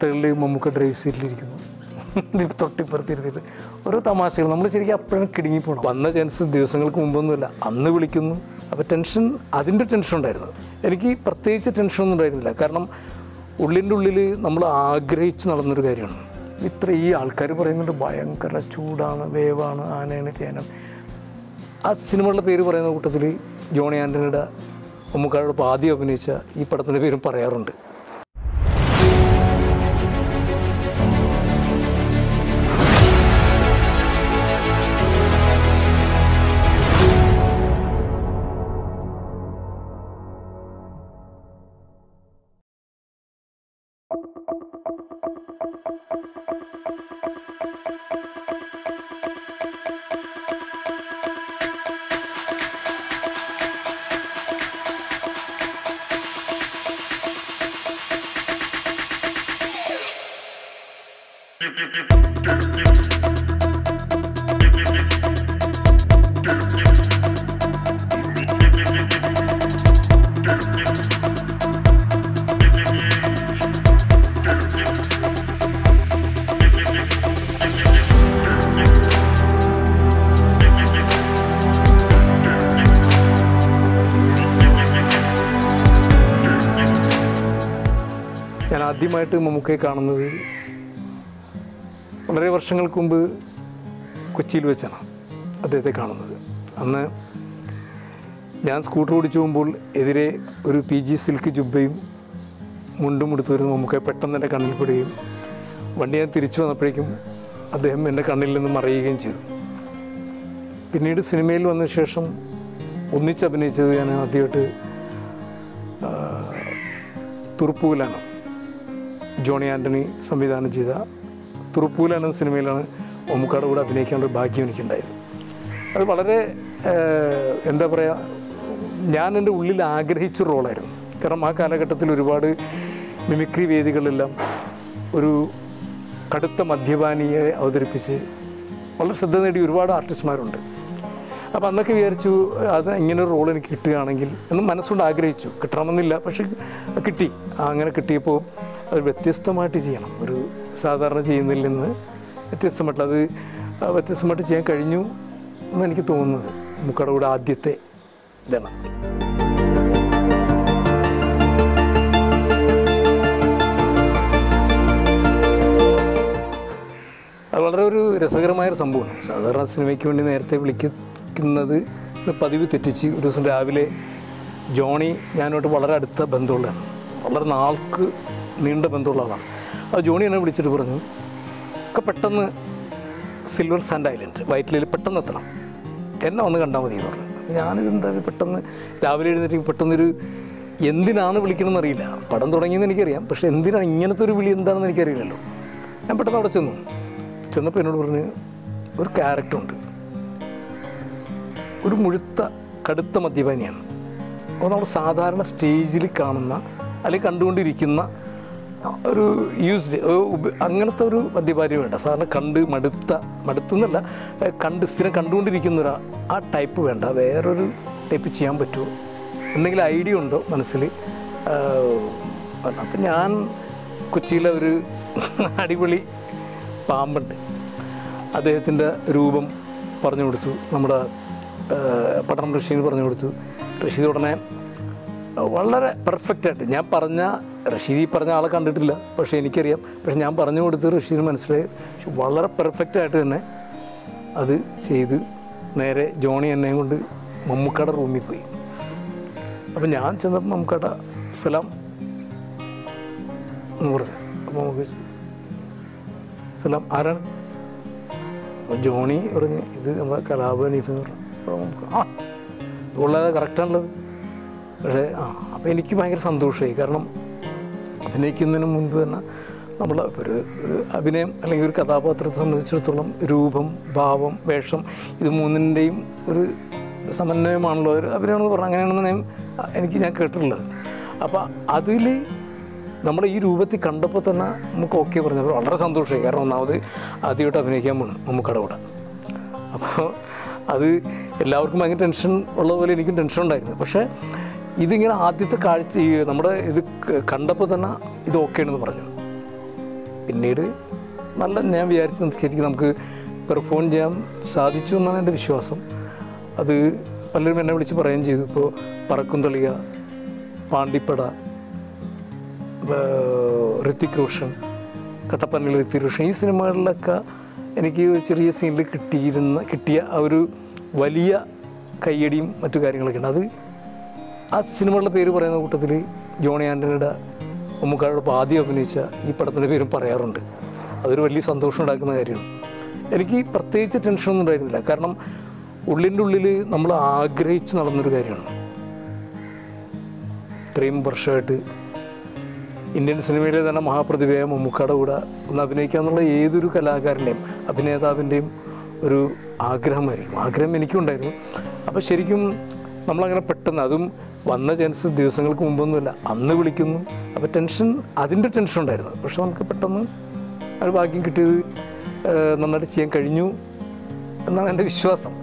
വാർത്തകളിൽ മമ്മൂക്ക ഡ്രൈവ് സീറ്റിലിരിക്കുന്നു, തൊട്ടിപ്പുറത്തിരുത്തിയിട്ട് ഓരോ തമാശകൾ. നമ്മൾ ശരിക്കും അപ്പോഴും കിടുങ്ങിപ്പോണം. വന്ന ചാൻസ് ദിവസങ്ങൾക്ക് മുമ്പൊന്നുമില്ല, അന്ന് വിളിക്കുന്നു. അപ്പോൾ ടെൻഷൻ, അതിൻ്റെ ടെൻഷൻ ഉണ്ടായിരുന്നു. എനിക്ക് പ്രത്യേകിച്ച് ടെൻഷനൊന്നും ഉണ്ടായിരുന്നില്ല. കാരണം ഉള്ളിൻ്റെ ഉള്ളിൽ നമ്മൾ ആഗ്രഹിച്ച് നടന്നൊരു കാര്യമാണ്. ഇത്ര ഈ ആൾക്കാർ പറയുന്നുണ്ട് ഭയങ്കര ചൂടാണ്, വേവാണ്, ആനയാണ്, ചേനം. ആ സിനിമകളുടെ പേര് പറയുന്ന കൂട്ടത്തിൽ ജോണി ആൻ്റണിയുടെ മമ്മൂക്കായോടൊപ്പം ആദ്യം അഭിനയിച്ച ഈ പടത്തിൻ്റെ പേരും പറയാറുണ്ട്. ഞാൻ ആദ്യമായിട്ട് മമ്മൂക്കയെ കാണുന്നത് വളരെ വർഷങ്ങൾക്ക് മുമ്പ് കൊച്ചിയിൽ വെച്ചാണ് അദ്ദേഹത്തെ കാണുന്നത്. അന്ന് ഞാൻ സ്കൂട്ടർ ഓടിച്ചു പോകുമ്പോൾ എതിരെ ഒരു PG സിൽക്ക് ജുബ്ബയും മുണ്ടും എടുത്തു വരുന്ന മമ്മൂക്കയെ പെട്ടെന്ന് എൻ്റെ കണ്ണിൽ പെടുകയും വണ്ടി ഞാൻ തിരിച്ചു വന്നപ്പോഴേക്കും അദ്ദേഹം എൻ്റെ കണ്ണിൽ നിന്ന് മറയുകയും ചെയ്തു. പിന്നീട് സിനിമയിൽ വന്ന ശേഷം ഒന്നിച്ച് അഭിനയിച്ചത് ഞാൻ ആദ്യമായിട്ട് തുറുപ്പൂലാണ്, ജോണി ആൻ്റണി സംവിധാനം ചെയ്ത തുറുപ്പൂല എന്ന സിനിമയിലാണ് മമ്മൂക്കയുടെ കൂടെ അഭിനയിക്കാനുള്ളൊരു ഭാഗ്യം എനിക്കുണ്ടായത്. അത് വളരെ എന്താ പറയുക, ഞാൻ എൻ്റെ ഉള്ളിൽ ആഗ്രഹിച്ച റോളായിരുന്നു. കാരണം ആ കാലഘട്ടത്തിൽ ഒരുപാട് മിമിക്രി വേദികളെല്ലാം ഒരു കടുത്ത മദ്യപാനിയെ അവതരിപ്പിച്ച് വളരെ ശ്രദ്ധ നേടിയ ഒരുപാട് ആർട്ടിസ്റ്റ്മാരുണ്ട്. അപ്പോൾ അന്നൊക്കെ വിചാരിച്ചു അത് ഇങ്ങനൊരു റോൾ എനിക്ക് കിട്ടുകയാണെങ്കിൽ എന്ന് മനസ്സുകൊണ്ട് ആഗ്രഹിച്ചു. കിട്ടണമെന്നില്ല, പക്ഷെ കിട്ടി. അങ്ങനെ കിട്ടിയപ്പോൾ അത് വ്യത്യസ്തമായിട്ട് ചെയ്യണം, ഒരു സാധാരണ ചെയ്യുന്നതിൽ നിന്ന് വ്യത്യസ്തമായിട്ട് അത് വ്യത്യസ്തമായിട്ട് ചെയ്യാൻ കഴിഞ്ഞു എന്ന് എനിക്ക് തോന്നുന്നത് മമ്മൂക്കയുടെ കൂടെ ആദ്യത്തെ ഇതാണ്. അത് വളരെ ഒരു രസകരമായൊരു സംഭവമാണ്. സാധാരണ സിനിമയ്ക്ക് വേണ്ടി നേരത്തെ വിളിക്കുന്നത് പതിവ് തെറ്റിച്ച് ഒരു ദിവസം രാവിലെ ജോണി ഞാനോട്ട് വളരെ അടുത്ത ബന്ധമുള്ളതാണ്, വളരെ നാൾക്ക് നീണ്ട ബന്ധമുള്ള ആളാണ്. ആ ജോണി എന്നെ വിളിച്ചിട്ട് പറഞ്ഞു, ഒക്കെ പെട്ടെന്ന് സിൽവർ സാൻഡ് ഐലൻഡ് വൈറ്റിലയിൽ പെട്ടെന്ന് എത്തണം, എന്നെ വന്ന് കണ്ടാൽ മതി എന്ന് പറഞ്ഞു. ഞാനിതെന്താ പെട്ടെന്ന് രാവിലെ എഴുന്നേറ്റ് പെട്ടെന്നൊരു എന്തിനാണ് വിളിക്കണമെന്ന് അറിയില്ല. പടം തുടങ്ങിയെന്ന് എനിക്കറിയാം, പക്ഷേ എന്തിനാണ് ഇങ്ങനത്തെ ഒരു വിളി എന്താണെന്ന് എനിക്കറിയില്ലല്ലോ. ഞാൻ പെട്ടെന്ന് അവിടെ ചെന്നപ്പോൾ എന്നോട് പറഞ്ഞ് ഒരു ക്യാരക്ടറുണ്ട്, ഒരു മുഴുത്ത കടുത്ത മദ്യപാനിയാണ്. അപ്പോൾ നമ്മൾ സാധാരണ സ്റ്റേജിൽ കാണുന്ന അല്ലെങ്കിൽ കണ്ടുകൊണ്ടിരിക്കുന്ന ഒരു യൂസ്ഡ് അങ്ങനത്തെ ഒരു മദ്യപാനി വേണ്ട. സാധാരണ കണ്ട് മടുത്തെന്നല്ല, സ്ഥിരം കണ്ടുകൊണ്ടിരിക്കുന്ന ആ ടൈപ്പ് വേണ്ട. വേറൊരു ടൈപ്പ് ചെയ്യാൻ പറ്റുമോ, എന്തെങ്കിലും ഐഡിയ ഉണ്ടോ മനസ്സിൽ? അപ്പം ഞാൻ കൊച്ചിയിലെ ഒരു അടിപൊളി പാമ്പുണ്ട്, അദ്ദേഹത്തിൻ്റെ രൂപം പറഞ്ഞു കൊടുത്തു. നമ്മുടെ പട്ടണം റഷീദിന് പറഞ്ഞു കൊടുത്തു. റഷീദ് ഉടനെ വളരെ പെർഫെക്റ്റായിട്ട് ഞാൻ റഷീദ് പറഞ്ഞ ആളെ കണ്ടിട്ടില്ല, പക്ഷേ എനിക്കറിയാം. പക്ഷെ ഞാൻ പറഞ്ഞു കൊടുത്ത് റഷീദിന് മനസ്സിലായി. വളരെ പെർഫെക്റ്റായിട്ട് തന്നെ അത് ചെയ്ത് നേരെ ജോണി എന്നെയും കൊണ്ട് മമ്മൂക്കയുടെ റൂമിൽ പോയി. അപ്പം ഞാൻ ചെന്നപ്പോൾ മമ്മൂക്കയുടെ സലാം എന്ന് പറഞ്ഞു. അപ്പോൾ നമുക്ക് സലാം ആരാണ്? അപ്പോൾ ജോണി പറഞ്ഞു, ഇത് നമ്മളെ കലാപ ഹനീഫ് എന്ന് പറഞ്ഞു. അപ്പോൾ നമുക്ക് ഉള്ളത് കറക്റ്റാണുള്ളത്. പക്ഷേ അപ്പോൾ എനിക്ക് ഭയങ്കര സന്തോഷമായി. കാരണം അഭിനയിക്കുന്നതിന് മുൻപ് തന്നെ നമ്മൾ ഒരു അഭിനയം അല്ലെങ്കിൽ ഒരു കഥാപാത്രത്തെ സംബന്ധിച്ചിടത്തോളം രൂപം, ഭാവം, വേഷം ഇത് മൂന്നിൻ്റെയും ഒരു സമന്വയമാണല്ലോ ഒരു അഭിനയമെന്ന് പറഞ്ഞാൽ. അങ്ങനെയാണെന്ന് ഞാൻ കേട്ടിട്ടുള്ളത്. അപ്പോൾ അതിൽ നമ്മുടെ ഈ രൂപത്തിൽ കണ്ടപ്പോൾ തന്നെ നമുക്ക് ഓക്കെ പറഞ്ഞപ്പോൾ വളരെ സന്തോഷമായി. കാരണം ഒന്നാമത് ആദ്യമായിട്ട് അഭിനയിക്കാൻ പോണ് മമ്മൂക്കയുടെ കൂടെ. അപ്പോൾ അത് എല്ലാവർക്കും ഭയങ്കര ടെൻഷൻ ഉള്ള പോലെ എനിക്കും ടെൻഷൻ ഉണ്ടായിരുന്നു. പക്ഷേ ഇതിങ്ങനെ ആദ്യത്തെ കാഴ്ച നമ്മുടെ ഇത് കണ്ടപ്പോൾ തന്നെ ഇത് ഓക്കെ ആണെന്ന് പറഞ്ഞു. പിന്നീട് ഞാൻ വിചാരിച്ച ശരിക്കും നമുക്ക് പെർഫോം ചെയ്യാൻ സാധിച്ചു എന്നാണ് എൻ്റെ വിശ്വാസം. അത് പലരും എന്നെ വിളിച്ച് പറയുകയും ചെയ്തു. ഇപ്പോൾ പറക്കും തളിക, പാണ്ടിപ്പട, ഋത്തിക് റോഷൻ, കട്ടപ്പനയിലെ ഋത്തിക് റോഷൻ, ഈ സിനിമകളിലൊക്കെ എനിക്ക് ഒരു ചെറിയ സീനിൽ കിട്ടിയ ആ ഒരു വലിയ കയ്യടിയും മറ്റു കാര്യങ്ങളൊക്കെ ഉണ്ട്. അത് ആ സിനിമകളുടെ പേര് പറയുന്ന കൂട്ടത്തിൽ ജോണി ആൻ്റണിയുടെ മമ്മൂക്കായോടൊപ്പം ആദ്യം അഭിനയിച്ച ഈ പടത്തിൻ്റെ പേരും പറയാറുണ്ട്. അതൊരു വലിയ സന്തോഷം ഉണ്ടാക്കുന്ന കാര്യമാണ്. എനിക്ക് പ്രത്യേകിച്ച് ടെൻഷനൊന്നും ഉണ്ടായിരുന്നില്ല. കാരണം ഉള്ളിൻ്റെ ഉള്ളിൽ നമ്മൾ ആഗ്രഹിച്ച് നടന്നൊരു കാര്യമാണ്. ഇത്രയും വർഷമായിട്ട് ഇന്ത്യൻ സിനിമയിലെ തന്നെ മഹാപ്രതിഭയായ മമ്മൂക്കയുടെ കൂടെ ഒന്ന് അഭിനയിക്കുക എന്നുള്ള ഏതൊരു കലാകാരൻ്റെയും അഭിനേതാവിൻ്റെയും ഒരു ആഗ്രഹമായിരിക്കും. ആഗ്രഹം എനിക്കുണ്ടായിരുന്നു. അപ്പോൾ ശരിക്കും നമ്മളങ്ങനെ പെട്ടെന്ന്, അതും വന്ന ചാൻസ് ദിവസങ്ങൾക്ക് മുമ്പൊന്നുമില്ല, അന്ന് വിളിക്കുന്നു. അപ്പോൾ അതിൻ്റെ ടെൻഷൻ ഉണ്ടായിരുന്നു. പക്ഷെ നമുക്ക് പെട്ടെന്ന് ഒരു ഭാഗ്യം കിട്ടിയത് നന്നായിട്ട് ചെയ്യാൻ കഴിഞ്ഞു എന്നാണ് എൻ്റെ വിശ്വാസം.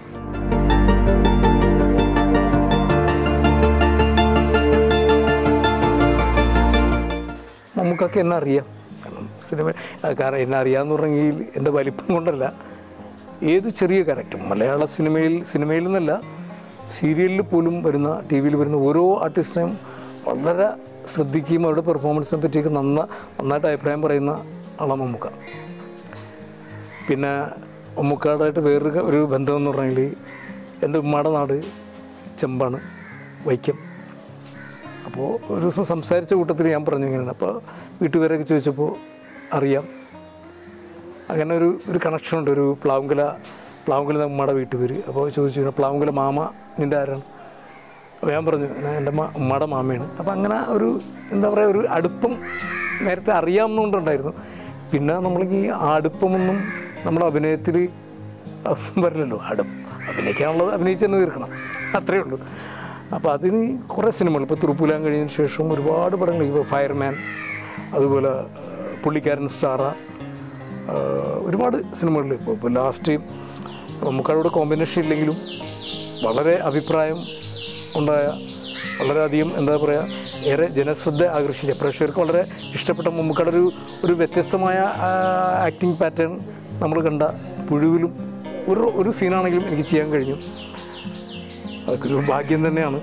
മമ്മൂക്കൊക്കെ എന്നെ അറിയാം. കാരണം എന്നെ അറിയാമെന്ന് പറഞ്ഞെങ്കിൽ എൻ്റെ വലിപ്പം കൊണ്ടല്ല, ഏത് ചെറിയ ക്യാരക്ടറും മലയാള സിനിമയിൽ നിന്നല്ല, സീരിയലിൽ പോലും വരുന്ന, ടി വിയിൽ വരുന്ന ഓരോ ആർട്ടിസ്റ്റിനെയും വളരെ ശ്രദ്ധിക്കുകയും അവരുടെ പെർഫോമൻസിനെ പറ്റിയൊക്കെ നന്നായിട്ട് അഭിപ്രായം പറയുന്ന ആളാണ് മമ്മൂക്ക. പിന്നെ മമ്മൂക്കാടായിട്ട് വേറൊരു ബന്ധമെന്ന് പറഞ്ഞെങ്കിൽ എൻ്റെ ഉമ്മയുടെ നാട് ചെമ്പാണ്, വൈക്കം. അപ്പോൾ ഒരു ദിവസം സംസാരിച്ച കൂട്ടത്തിൽ ഞാൻ പറഞ്ഞു ഇങ്ങനെയാണ്. അപ്പോൾ വീട്ടുകാരൊക്കെ ചോദിച്ചപ്പോൾ അറിയാം. അങ്ങനെ ഒരു കണക്ഷനുണ്ട്. ഒരു പ്ലാവുങ്കല ഉമ്മയുടെ വീട്ടുപേര്. അപ്പോൾ ചോദിച്ചു, പ്ലാവുങ്കല മാമ നിൻ്റെ ആരാണ്? അപ്പോൾ ഞാൻ പറഞ്ഞു എൻ്റെ ഉമ്മയുടെ മാമയാണ്. അപ്പോൾ അങ്ങനെ എന്താ പറയുക, ഒരു അടുപ്പം നേരത്തെ അറിയാവുന്നതുകൊണ്ടുണ്ടായിരുന്നു. പിന്നെ നമ്മൾക്ക് ഈ അടുപ്പമൊന്നും നമ്മുടെ അഭിനയത്തിൽ വരില്ലല്ലോ. അഭിനയിക്കാനുള്ളത് അഭിനയിച്ച് തന്നെ തീർക്കണം, അത്രയേ ഉള്ളൂ. അപ്പോൾ അതിന് കുറേ സിനിമകൾ, ഇപ്പോൾ തുറുപ്പുലാൻ കഴിഞ്ഞതിന് ശേഷം ഒരുപാട് പടങ്ങൾ, ഇപ്പോൾ ഫയർമാൻ, അതുപോലെ പുള്ളിക്കാരൻ സ്റ്റാറ, ഒരുപാട് സിനിമകളിൽ ഇപ്പോൾ ലാസ്റ്റ് മമ്മൂക്കായോട് കോമ്പിനേഷൻ ഇല്ലെങ്കിലും വളരെ അഭിപ്രായം ഉണ്ടായ, വളരെയധികം എന്താ പറയുക, ഏറെ ജനശ്രദ്ധ ആകർഷിച്ച, പ്രേക്ഷകർക്ക് വളരെ ഇഷ്ടപ്പെട്ട മമ്മൂക്കായുടെ ഒരു വ്യത്യസ്തമായ ആക്ടിങ് പാറ്റേൺ നമ്മൾ കണ്ട പുഴുവിലും ഒരു സീനാണെങ്കിലും എനിക്ക് ചെയ്യാൻ കഴിഞ്ഞു. അതൊക്കെ ഒരു ഭാഗ്യം തന്നെയാണ്.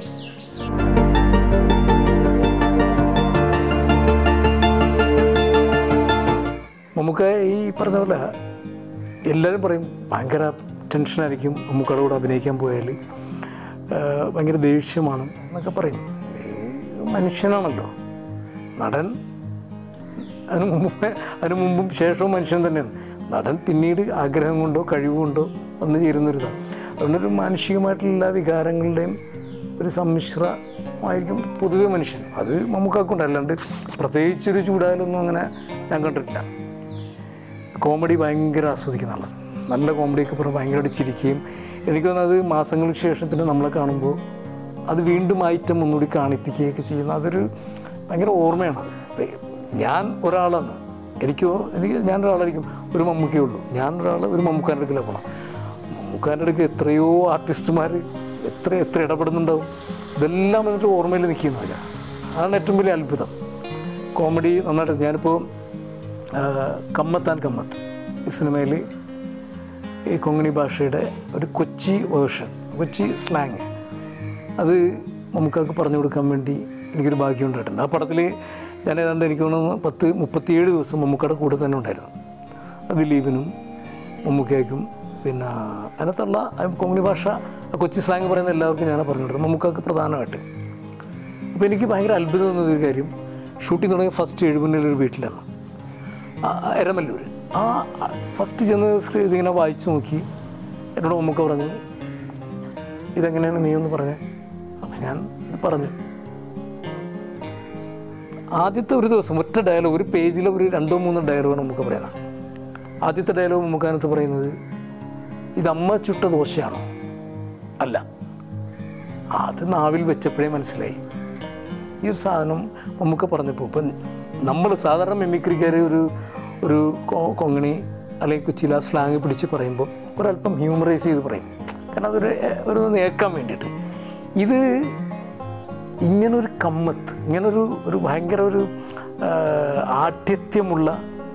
മമ്മൂക്ക ഈ പറഞ്ഞ പോലെ എല്ലാവരും പറയും ഭയങ്കര ടെൻഷനായിരിക്കും മമ്മൂക്കയുടെ കൂടെ അഭിനയിക്കാൻ പോയാൽ, ഭയങ്കര ദേഷ്യമാണ് എന്നൊക്കെ പറയും. മനുഷ്യനാണല്ലോ നടൻ. അതിനു മുമ്പും ശേഷവും മനുഷ്യൻ തന്നെയാണ് നടൻ. പിന്നീട് ആഗ്രഹം കൊണ്ടോ കഴിവുകൊണ്ടോ വന്നു ചേരുന്നൊരിതാണ്. അതുകൊണ്ടൊരു മാനുഷികമായിട്ടുള്ള എല്ലാ വികാരങ്ങളുടെയും ഒരു സമ്മിശ്രമായിരിക്കും പൊതുവെ മനുഷ്യൻ. അത് മമ്മൂക്കാക്കുണ്ട്. അല്ലാണ്ട് പ്രത്യേകിച്ചൊരു ചൂടായാലൊന്നും അങ്ങനെ ഞാൻ കണ്ടിട്ടില്ല. കോമഡി ഭയങ്കര ആസ്വദിക്കുന്ന ആളാണ്. നല്ല കോമഡിയൊക്കെ പറഞ്ഞ് ഭയങ്കരമായിട്ട് ചിരിക്കുകയും, എനിക്ക് തോന്നുന്നത് മാസങ്ങൾക്ക് ശേഷം പിന്നെ നമ്മളെ കാണുമ്പോൾ അത് വീണ്ടും ഐറ്റം ഒന്നുകൂടി കാണിപ്പിക്കുകയൊക്കെ ചെയ്യുന്ന അതൊരു ഭയങ്കര ഓർമ്മയാണ്. ഞാൻ ഒരാളാണ്, ഞാനൊരാളായിരിക്കും, ഒരു മമ്മൂക്കയേ ഉള്ളൂ. ഒരു മമ്മൂക്കാൻ്റെ അടുക്കലാണ് പോകണം. മമ്മൂക്കാൻ്റെ അടുക്ക് എത്രയോ ആർട്ടിസ്റ്റുമാർ എത്ര ഇടപെടുന്നുണ്ടാവും. ഇതെല്ലാം എന്നിട്ട് ഓർമ്മയിൽ നിൽക്കുന്നില്ല. അതാണ് ഏറ്റവും വലിയ അത്ഭുതം. കോമഡി നന്നായിട്ട്. ഞാനിപ്പോൾ കമ്മത്താൻ കമ്മത്ത് ഈ സിനിമയിൽ ഈ കൊങ്ങിണി ഭാഷയുടെ ഒരു കൊച്ചി വേർഷൻ, കൊച്ചി സ്ലാങ്, അത് മമ്മൂക്കാക്ക് പറഞ്ഞു കൊടുക്കാൻ വേണ്ടി എനിക്കൊരു ഭാഗ്യം ഉണ്ടായിട്ടുണ്ട്. ആ പടത്തിൽ ഞാൻ ഏതാണ്ട് എനിക്ക് തോന്നുന്നു 37 ദിവസം മമ്മൂക്കയുടെ കൂടെ തന്നെ ഉണ്ടായിരുന്നു. ദിലീപിനും മമ്മൂക്കയ്ക്കും പിന്നെ അതിനകത്തുള്ള കൊങ്ങിണി ഭാഷ, കൊച്ചി സ്ലാങ് പറയുന്ന എല്ലാവർക്കും ഞാൻ പറഞ്ഞു കൊടുത്തത്, മമ്മൂക്കാക്ക് പ്രധാനമായിട്ട്. അപ്പോൾ എനിക്ക് ഭയങ്കര അത്ഭുതം തോന്നിയൊരു കാര്യം, ഷൂട്ടിംഗ് തുടങ്ങിയ ഫസ്റ്റ് എഴുപുന്നൊരു വീട്ടിലാണ്, എരമല്ലൂർ. ആ ഫസ്റ്റ് ചെന്ന് ഇതിങ്ങനെ വായിച്ചു നോക്കി എന്നോട് മമ്മൂക്ക പറഞ്ഞു, ഇതെങ്ങനെയാണ് നീ ഒന്ന് പറഞ്ഞത്? അപ്പം ഞാൻ ഇത് പറഞ്ഞു. ആദ്യത്തെ ഒരു ദിവസം ഒറ്റ ഡയലോഗ്, ഒരു പേജിൽ ഒരു 2-3 ഡയലോഗ് നമുക്ക് പറയാം. ആദ്യത്തെ ഡയലോഗ് മമ്മൂക്കാനത്ത് പറയുന്നത്, ഇത് അമ്മ ചുട്ട ദോശയാണോ? അല്ല. അത് നാവിൽ വെച്ചപ്പോഴേ മനസ്സിലായി. ഈ ഒരു സാധനം മമ്മൂക്ക പറഞ്ഞപ്പോൾ, ഇപ്പം നമ്മൾ സാധാരണ മിമിക്രിക്കാർ ഒരു കൊങ്ങിണി അല്ലെങ്കിൽ കൊച്ചിയിലെ സ്ലാങ് പിടിച്ച് പറയുമ്പോൾ ഒരല്പം ഹ്യൂമറൈസ് ചെയ്ത് പറയും. കാരണം ഒരു നേക്കാൻ വേണ്ടിയിട്ട്. ഇത് ഇങ്ങനൊരു കമ്മത്ത്, ഇങ്ങനൊരു ഭയങ്കര ആഠ്യത്വമുള്ള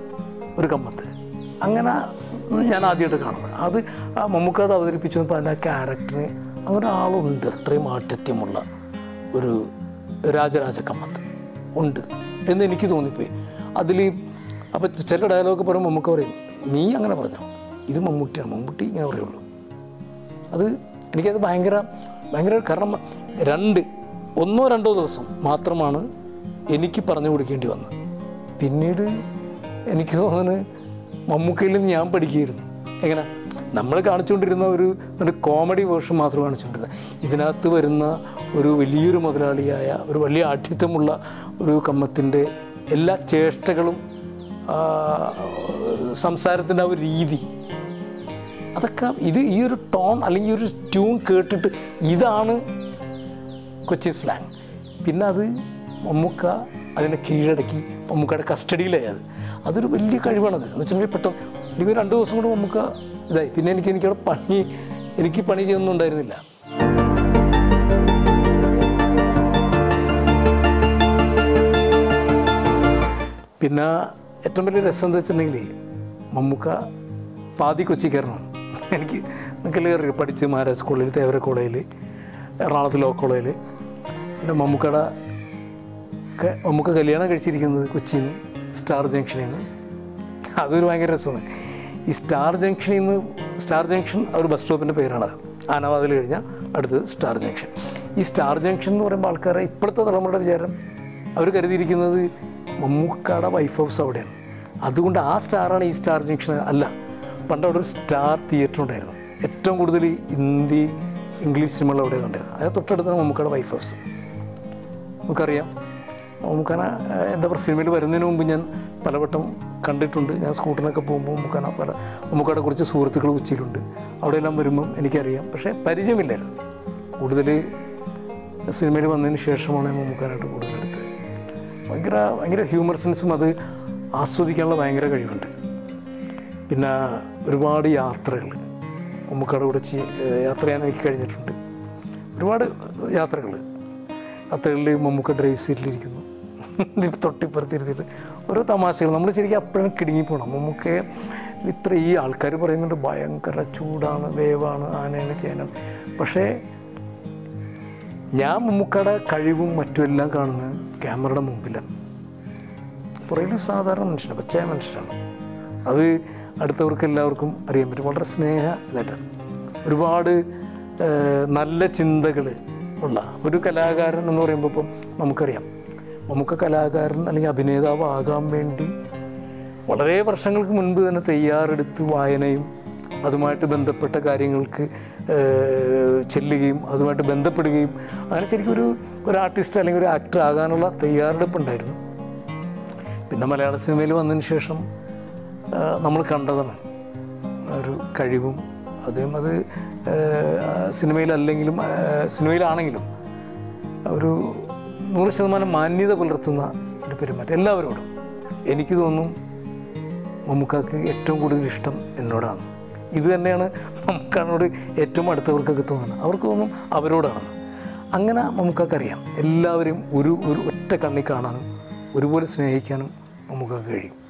ഒരു കമ്മത്ത്. അങ്ങനെ ഞാൻ ആദ്യമായിട്ട് കാണുന്നത് അത് മമ്മൂക്ക അത് അവതരിപ്പിച്ചപ്പോൾ അതിൻ്റെ ആ ക്യാരക്ടറിന് അങ്ങനെ ആളുണ്ട്, അത്രയും ആഠ്യത്യമുള്ള ഒരു രാജരാജ കമ്മത്ത് ഉണ്ട് എന്ന് എനിക്ക് തോന്നിപ്പോയി. അതിൽ അപ്പോൾ ചില ഡയലോഗ് പറയുമ്പോൾ മമ്മൂക്ക പറയും, നീ അങ്ങനെ പറഞ്ഞോ, ഇത് മമ്മൂട്ടിയാണ്, മമ്മൂട്ടി ഇങ്ങനെ പറയുള്ളൂ. അത് എനിക്കത് ഭയങ്കര കാരണം 1-2 ദിവസം മാത്രമാണ് എനിക്ക് പറഞ്ഞു കൊടുക്കേണ്ടി വന്നത്. പിന്നീട് എനിക്ക് തോന്നുന്നത് മമ്മൂക്കയിൽ നിന്ന് ഞാൻ പഠിക്കുകയായിരുന്നു. എങ്ങനെ നമ്മൾ കാണിച്ചുകൊണ്ടിരുന്ന ഒരു കോമഡി വേർഷൻ മാത്രം കാണിച്ചുകൊണ്ടിരുന്നത്. ഇതിനകത്ത് വരുന്ന ഒരു വലിയൊരു മുതലാളിയായ ഒരു വലിയ ആഠ്യത്വമുള്ള ഒരു കമ്മത്തിൻ്റെ എല്ലാ ചേഷ്ടകളും സംസാരത്തിൻ്റെ ആ ഒരു രീതി, അതൊക്കെ ഈ ഒരു ടോൺ അല്ലെങ്കിൽ ഒരു ട്യൂൺ കേട്ടിട്ട് ഇതാണ് കൊച്ചി സ്ലാങ്. പിന്നെ അത് മമ്മൂക്ക അതിനെ കീഴടക്കി മമ്മൂക്കയുടെ കസ്റ്റഡിയിലായി. അതൊരു വലിയ കഴിവാണത്. എന്ന് വെച്ചിട്ടുണ്ടെങ്കിൽ പെട്ടെന്ന് എനിക്ക് 2 ദിവസം കൊണ്ട് മമ്മൂക്ക ഇതായി. പിന്നെ എനിക്കവിടെ പണി ചെയ്യുന്നൊന്നും ഉണ്ടായിരുന്നില്ല. പിന്നെ ഏറ്റവും വലിയ രസം എന്താ വെച്ചിട്ടുണ്ടെങ്കിൽ മമ്മൂക്ക പാതി കൊച്ചിക്കാരനാണ്. എനിക്കെല്ലാം അറിയാം. പഠിച്ച് മഹാരാജ് കോളേജിൽ, തേവര കോളേജിൽ, എറണാകുളത്ത് ലോ കോളേജിൽ. പിന്നെ മമ്മൂക്ക കല്യാണം കഴിച്ചിരിക്കുന്നത് കൊച്ചിയിൽ നിന്ന്, സ്റ്റാർ ജംഗ്ഷനിൽ നിന്ന്. അതൊരു ഭയങ്കര രസമാണ്. ഈ സ്റ്റാർ ജംഗ്ഷൻ ഒരു ബസ് സ്റ്റോപ്പിൻ്റെ പേരാണത്. ആനവാതിൽ കഴിഞ്ഞാൽ അടുത്തത് സ്റ്റാർ ജംഗ്ഷൻ. ഈ സ്റ്റാർ ജംഗ്ഷൻ എന്ന് പറയുമ്പോൾ ആൾക്കാരെ ഇപ്പോഴത്തെ തലമുറയുടെ വിചാരം അവർ കരുതിയിരിക്കുന്നത് മമ്മൂക്കയുടെ വൈഫ് ഹൗസ് അവിടെയാണ്, അതുകൊണ്ട് ആ സ്റ്റാറാണ് ഈ സ്റ്റാർ ജംഗ്ഷൻ. അല്ല, പണ്ട് അവിടെ ഒരു സ്റ്റാർ തിയേറ്റർ ഉണ്ടായിരുന്നു. ഏറ്റവും കൂടുതൽ ഹിന്ദി ഇംഗ്ലീഷ് സിനിമകൾ അവിടെ ഉണ്ടായിരുന്നു. അതിന് തൊട്ടടുത്താണ് മമ്മൂക്കയുടെ വൈഫ് ഹൗസ്. നമുക്കറിയാം മമ്മൂക്കാനെ എന്താ പറയുക, സിനിമയിൽ വരുന്നതിന് മുമ്പ് ഞാൻ പലവട്ടം കണ്ടിട്ടുണ്ട്. ഞാൻ സ്കൂട്ടറിനൊക്കെ പോകുമ്പോൾ മമ്മൂക്കയുടെ കുറച്ച് സുഹൃത്തുക്കൾ കൊച്ചിയിലുണ്ട്. അവിടെയെല്ലാം വരുമ്പം എനിക്കറിയാം, പക്ഷേ പരിചയമില്ലായിരുന്നു. കൂടുതൽ സിനിമയിൽ വന്നതിന് ശേഷമാണ് മമ്മൂക്കാനായിട്ട് കൂടുതലെടുത്തത്. ഭയങ്കര ഹ്യൂമർ സെൻസും അത് ആസ്വദിക്കാനുള്ള ഭയങ്കര കഴിവുണ്ട്. പിന്നെ ഒരുപാട് യാത്രകൾ മമ്മൂക്കയുടെ കൂടെ യാത്ര ചെയ്യാൻ എനിക്ക് കഴിഞ്ഞിട്ടുണ്ട്. ഒരുപാട് യാത്രകളിൽ മമ്മൂക്ക ഡ്രൈവ് സീറ്റിലിരിക്കുന്നു, തൊട്ടിപ്പുറത്തിരുത്തിയിട്ട് ഓരോ തമാശകൾ. നമ്മൾ ശരിക്കും അപ്പോഴാണ് കിടുങ്ങിപ്പോണം. മമ്മൂക്കയെ ഈ ആൾക്കാർ പറയുന്നുണ്ട് ഭയങ്കര ചൂടാണ്, വേവാണ്, ആനയാണ്, ചേനാണ്. പക്ഷേ ഞാൻ മമ്മൂക്കയുടെ കഴിവും മറ്റുമെല്ലാം കാണുന്നത് ക്യാമറയുടെ മുമ്പിലാണ്. പുറകിൽ സാധാരണ മനുഷ്യനാണ്, പച്ചയായ മനുഷ്യനാണ്. അത് അടുത്തവർക്ക് എല്ലാവർക്കും അറിയാൻ പറ്റും. വളരെ ഇതായിട്ടാണ്. ഒരുപാട് നല്ല ചിന്തകൾ ഉള്ള ഒരു കലാകാരൻ എന്ന് പറയുമ്പോൾ ഇപ്പം നമുക്കറിയാം മമ്മൂക്ക കലാകാരൻ അല്ലെങ്കിൽ അഭിനേതാവ് ആകാൻ വേണ്ടി വളരെ വർഷങ്ങൾക്ക് മുൻപ് തന്നെ തയ്യാറെടുത്ത് വായനയും അതുമായിട്ട് ബന്ധപ്പെട്ട കാര്യങ്ങൾക്ക് ചെല്ലുകയും അതുമായിട്ട് ബന്ധപ്പെടുകയും അങ്ങനെ ശരിക്കും ഒരു ആർട്ടിസ്റ്റ് അല്ലെങ്കിൽ ഒരു ആക്ടർ ആകാനുള്ള തയ്യാറെടുപ്പുണ്ടായിരുന്നു. പിന്നെ മലയാള സിനിമയിൽ വന്നതിന് ശേഷം നമ്മൾ കണ്ടതാണ് ഒരു കഴിവും. അദ്ദേഹം അത് സിനിമയിലാണെങ്കിലും ഒരു 100% മാന്യത പുലർത്തുന്ന ഒരു പെരുമാറ്റം എല്ലാവരോടും. എനിക്ക് തോന്നും മമ്മൂക്കാക്ക് ഏറ്റവും കൂടുതൽ ഇഷ്ടം എന്നോടാണ്. ഇത് തന്നെയാണ് മമ്മൂക്കാനോട് ഏറ്റവും അടുത്തവർക്കൊക്കെ തോന്നുന്നത്. അവർക്ക് തോന്നും അവരോടാണെന്ന്. അങ്ങനെ മമ്മൂക്കാക്കറിയാം എല്ലാവരെയും ഒരു ഒറ്റ കണ്ണി കാണാനും ഒരുപോലെ സ്നേഹിക്കാനും മമ്മൂക്കാക്ക് കഴിയും.